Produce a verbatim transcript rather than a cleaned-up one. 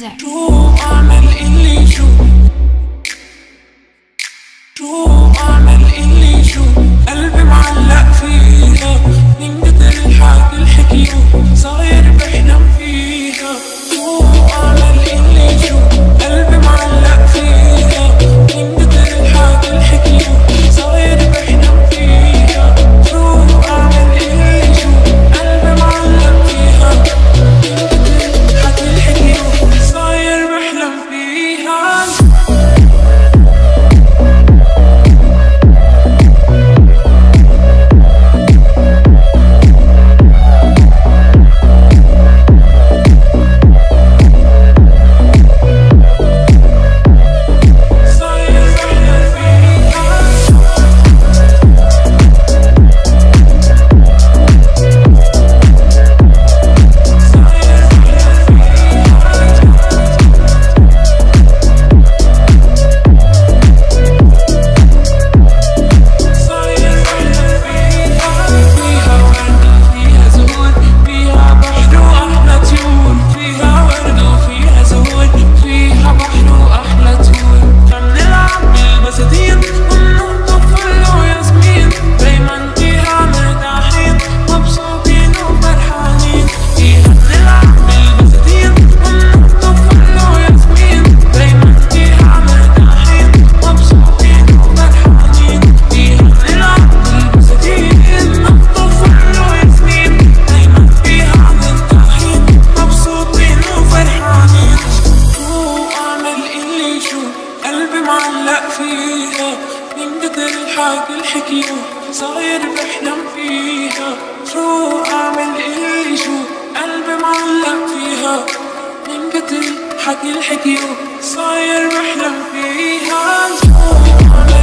music. شو أعمل اللي شو شو أعمل اللي شو قلبي معلق فيها من كتر الحكي الحكيو صاير بحلم فيها. شو أعمل اللي شو قلبي معلق فيها من كتر الحكي الحكيو صاير بحلم فيها. شو أعمل اللي شو قلبي معلق فيها من كتر الحكي الحكيو صاير بحلم فيها. معلق فيها من كتر الحكي الحكيو صاير بحلم فيها. شو أعمل إيه شو قلبي معلق فيها من كتر الحكي الحكيو صاير بحلم فيها.